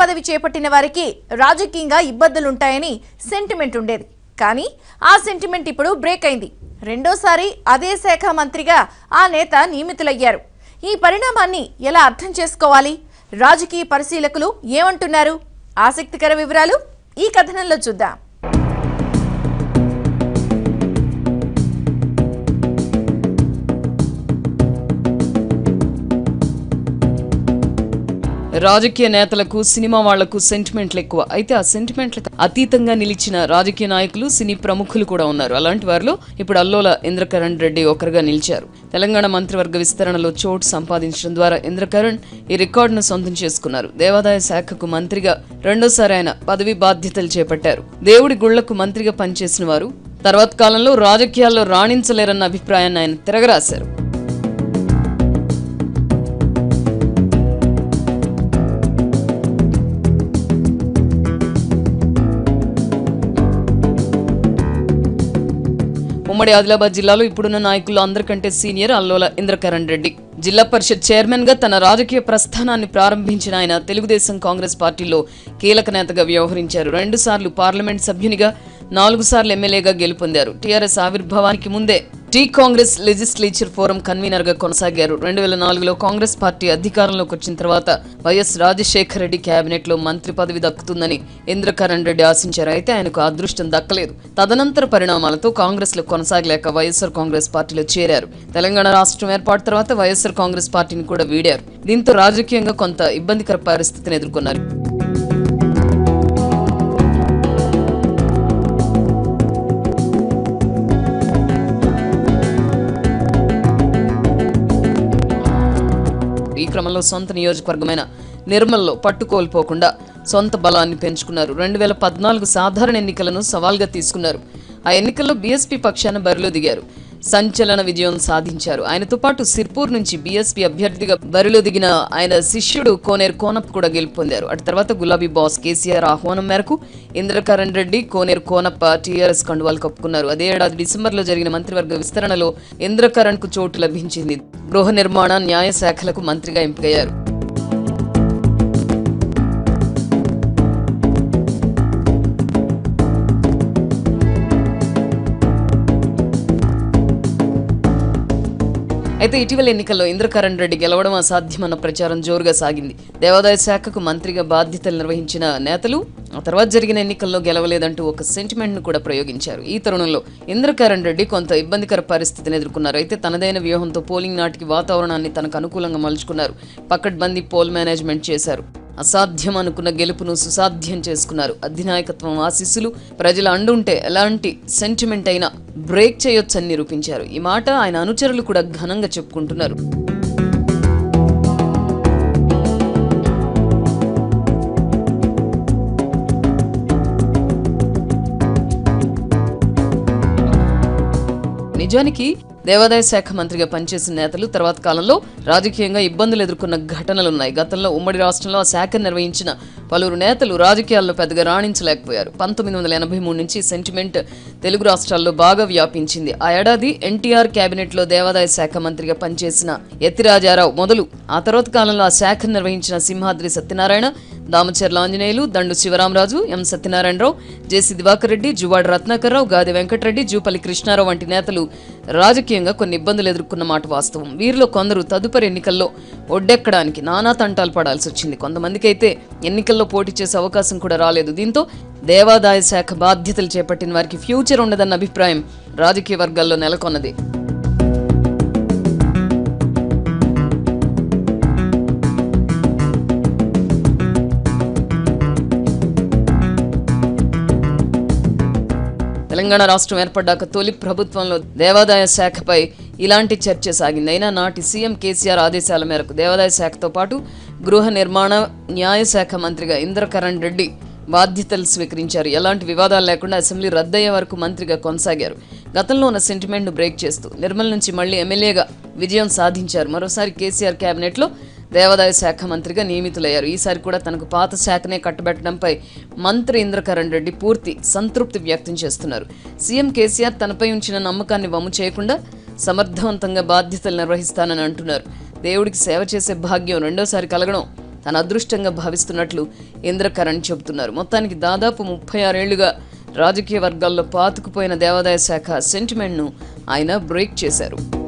పదవి చేపట్టిన వారికి రాజకీయంగా ఇబ్బందులుంటాయని సెంటిమెంట్ ఉండేది. కానీ ఆ సెంటిమెంట్ ఇప్పుడు బ్రేక్ అయింది. రెండోసారి అదే శాఖ మంత్రిగా ఆ నేత నియమితులయ్యారు. ఈ పరిణామాన్ని ఎలా అర్థం చేసుకోవాలి? రాజకీయ పరిశీలకులు ఏమంటున్నారు? ఆసక్తికర వివరాలు ఈ కథనంలో చూద్దాం. రాజకీయ నేతలకు సినిమా వాళ్లకు సెంటిమెంట్లు ఎక్కువ. అయితే ఆ సెంటిమెంట్లకు అతీతంగా నిలిచిన రాజకీయ నాయకులు, సినీ ప్రముఖులు కూడా ఉన్నారు. అలాంటి వారిలో ఇప్పుడు అల్లోల ఇంద్రకరణ్ రెడ్డి ఒకరుగా నిలిచారు. తెలంగాణ మంత్రివర్గ విస్తరణలో చోటు సంపాదించడం ద్వారా ఇంద్రకరణ్ ఈ రికార్డును సొంతం చేసుకున్నారు. దేవాదాయ శాఖకు మంత్రిగా రెండోసారి ఆయన పదవి బాధ్యతలు చేపట్టారు. దేవుడి గుళ్లకు మంత్రిగా పనిచేసిన వారు తర్వాత కాలంలో రాజకీయాల్లో రాణించలేరన్న అభిప్రాయాన్ని ఆయన తిరగరాశారు. ఉమ్మడి ఆదిలాబాద్ జిల్లాలో ఇప్పుడున్న నాయకులు అందరికంటే సీనియర్ అల్లోల ఇంద్రకరణ్ రెడ్డి. జిల్లా పరిషత్ చైర్మన్ గా తన రాజకీయ ప్రస్థానాన్ని ప్రారంభించిన ఆయన తెలుగుదేశం కాంగ్రెస్ పార్టీలో కీలక నేతగా వ్యవహరించారు. 2 సార్లు పార్లమెంట్ సభ్యునిగా, 4 సార్లు ఎమ్మెల్యేగా గెలుపొందారు. టీఆర్ఎస్ ఆవిర్భావానికి ముందే T Congress legislature forum convener గా కొనసాగారు. 2004లో కాంగ్రెస్ పార్టీ అధికారంలోకి వచ్చిన తర్వాత వైఎస్ రాజశేఖర రెడ్డి కేబినెట్ లో మంత్రి పదవి దక్కుతుందని ఇంద్రకరణ్ రెడ్డి ఆశించారు. అయితే ఆయనకు అదృష్టం దక్కలేదు. తదనంతర పరిణామాలతో కాంగ్రెస్ లో కొనసాగలేక వైఎస్ఆర్ కాంగ్రెస్ పార్టీలో చేరారు. తెలంగాణ రాష్ట్రం ఏర్పాటు తర్వాత వైఎస్ఆర్ కాంగ్రెస్ పార్టీని కూడా వీడారు. దీంతో రాజకీయంగా కొంత ఇబ్బందికర పరిస్థితిని ఎదుర్కొన్నారు. ఈ క్రమంలో సొంత నియోజకవర్గమైన నిర్మల్లో పట్టుకోల్పోకుండా సొంత బలాన్ని పెంచుకున్నారు. 2014 సాధారణ ఎన్నికలను సవాల్గా తీసుకున్నారు. ఆ ఎన్నికల్లో బీఎస్పీ పక్షాన బరిలో దిగారు. సంచలన విజయం సాధించారు. ఆయనతో పాటు సిర్పూర్ నుంచి బీఎస్పీ అభ్యర్థిగా బరిలో దిగిన ఆయన శిష్యుడు కోనేరు కోనప్ప కూడా గెలుపొందారు. అటు తర్వాత గులాబీ బాస్ కేసీఆర్ ఆహ్వానం మేరకు ఇంద్రకరణ్ రెడ్డి, కోనేరు కోనప్ప టీఆర్ఎస్ కండువాలు కప్పుకున్నారు. అదే ఏడాది డిసెంబర్లో జరిగిన మంత్రివర్గ విస్తరణలో ఇంద్రకరణ్ కు చోటు లభించింది. గృహ నిర్మాణ, న్యాయ శాఖలకు మంత్రిగా ఎంపికయ్యారు. అయితే ఇటీవల ఎన్నికల్లో ఇంద్రకరణ్ రెడ్డి గెలవడం అసాధ్యమన్న ప్రచారం జోరుగా సాగింది. దేవాదాయ శాఖకు మంత్రిగా బాధ్యతలు నిర్వహించిన నేతలు ఆ తర్వాత జరిగిన ఎన్నికల్లో గెలవలేదంటూ ఒక సెంటిమెంట్ ను కూడా ప్రయోగించారు. ఈ తరుణంలో ఇంద్రకరణ్ రెడ్డి కొంత ఇబ్బందికర పరిస్థితిని ఎదుర్కొన్నారు. అయితే తనదైన వ్యూహంతో పోలింగ్ నాటికి వాతావరణాన్ని తనకు అనుకూలంగా మలుచుకున్నారు. పకడ్బందీ పోల్ మేనేజ్మెంట్ చేశారు. అసాధ్యం అనుకున్న గెలుపును సుసాధ్యం చేసుకున్నారు. అధినాయకత్వం ఆశీస్సులు, ప్రజల అండుంటే ఎలాంటి సెంటిమెంట్ అయినా బ్రేక్ చేయొచ్చని నిరూపించారు. ఈ మాట ఆయన అనుచరులు కూడా ఘనంగా చెప్పుకుంటున్నారు. నిజానికి దేవాదాయ శాఖ మంత్రిగా పనిచేసిన నేతలు తర్వాత కాలంలో రాజకీయంగా ఇబ్బందులు ఎదుర్కొన్న ఘటనలున్నాయి. గతంలో ఉమ్మడి రాష్ట్రంలో ఆ శాఖను నిర్వహించిన పలువురు నేతలు రాజకీయాల్లో పెద్దగా రాణించలేకపోయారు. 1983 నుంచి సెంటిమెంట్ తెలుగు రాష్ట్రాల్లో బాగా వ్యాపించింది. ఆ ఏడాది ఎన్టీఆర్ కేబినెట్ లో దేవాదాయ శాఖ మంత్రిగా పనిచేసిన యతిరాజారావు మొదలు ఆ తర్వాత కాలంలో ఆ శాఖను నిర్వహించిన సింహాద్రి సత్యనారాయణ, దామచర్ల ఆంజనేయులు, దండు శివరామరాజు, ఎం సత్యనారాయణరావు, జేసీ దివాకర్ రెడ్డి, జువాడి రత్నాకర్రావు, గాది వెంకటరెడ్డి, జూపల్లి కృష్ణారావు వంటి నేతలు రాజకీయంగా కొన్ని ఇబ్బందులు ఎదుర్కొన్న మాట వాస్తవం. వీరిలో కొందరు తదుపరి ఎన్నికల్లో ఒడ్డెక్కడానికి నానా తంటాలు పడాల్సి వచ్చింది. కొంతమందికి అయితే ఎన్నికల్లో పోటీ చేసే అవకాశం కూడా రాలేదు. దీంతో దేవాదాయ శాఖ బాధ్యతలు చేపట్టిన వారికి ఫ్యూచర్ ఉండదన్న అభిప్రాయం రాజకీయ వర్గాల్లో నెలకొన్నది. తెలంగాణ రాష్ట్రం ఏర్పడ్డాక తొలి ప్రభుత్వంలో దేవాదాయ శాఖపై ఇలాంటి చర్చ సాగింది. అయినా నాటి సీఎం కేసీఆర్ ఆదేశాల మేరకు దేవాదాయ శాఖతో పాటు గృహ నిర్మాణ, న్యాయ శాఖ మంత్రిగా ఇంద్రకరణ్ రెడ్డి బాధ్యతలు స్వీకరించారు. ఎలాంటి వివాదాలు లేకుండా అసెంబ్లీ రద్దయ్యే వరకు మంత్రిగా కొనసాగారు. గతంలో ఉన్న సెంటిమెంట్ ను బ్రేక్ చేస్తూ నిర్మల్ నుంచి మళ్లీ ఎమ్మెల్యేగా విజయం సాధించారు. మరోసారి కేసీఆర్ కేబినెట్ లో దేవాదాయ శాఖ మంత్రిగా నియమితులయ్యారు. ఈసారి కూడా తనకు పాత శాఖనే కట్టబెట్టడంపై మంత్రి ఇంద్రకరణ్ రెడ్డి పూర్తి సంతృప్తి వ్యక్తం చేస్తున్నారు. సీఎం కేసీఆర్ తనపై ఉంచిన నమ్మకాన్ని వమ్ము చేయకుండా సమర్థవంతంగా బాధ్యతలు నిర్వహిస్తానని అంటున్నారు. దేవుడికి సేవ చేసే భాగ్యం రెండోసారి కలగడం తన అదృష్టంగా భావిస్తున్నట్లు ఇంద్రకరణ్ చెబుతున్నారు. మొత్తానికి దాదాపు 36 ఏళ్లుగా రాజకీయ వర్గాల్లో పాతుకుపోయిన దేవాదాయ శాఖ సెంటిమెంట్ను ఆయన బ్రేక్ చేశారు.